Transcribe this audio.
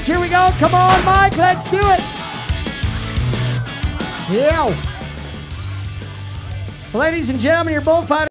Yes, here we go. Come on, Mike, let's do it. Yeah. Ladies and gentlemen, your bullfighter.